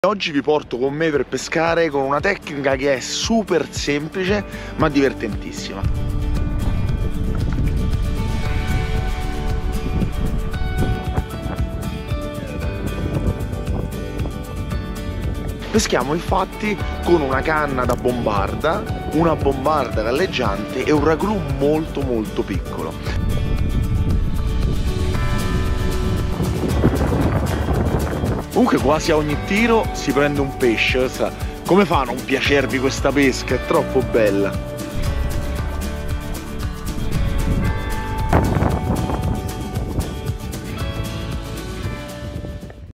Oggi vi porto con me per pescare con una tecnica che è super semplice ma divertentissima. Peschiamo infatti con una canna da bombarda, una bombarda galleggiante e un ragù molto piccolo. Comunque quasi a ogni tiro si prende un pesce, come fa a non piacervi questa pesca? È troppo bella!